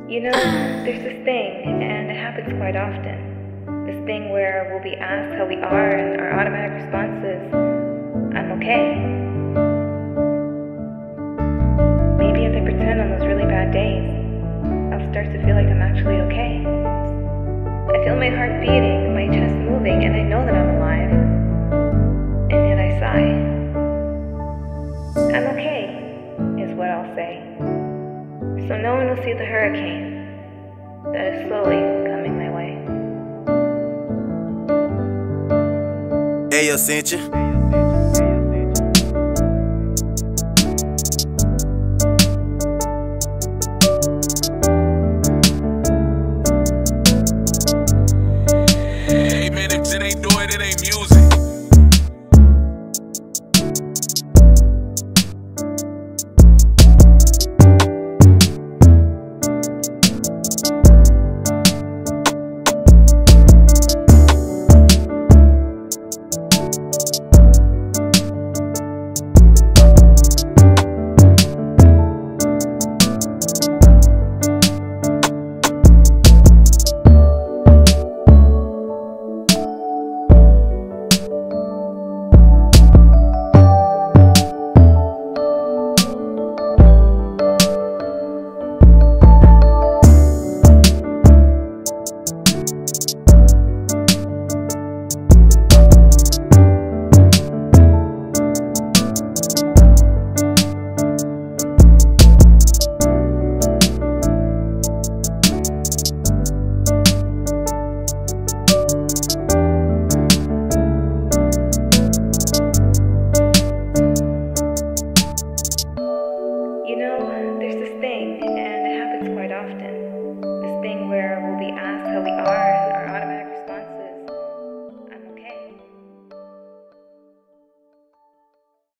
You know, there's this thing, and it happens quite often. This thing where we'll be asked how we are, and our automatic response is, I'm okay. Maybe as I pretend on those really bad days, I'll start to feel like I'm actually okay. I feel my heart beating, my chest moving, and I know that I'm alive. And yet I sigh. I'm okay, is what I'll say. So no one will see the hurricane that is slowly coming my way. Hey, yo, sent you. Hey man, if it ain't doing it, ain't music. You know, there's this thing, and it happens quite often.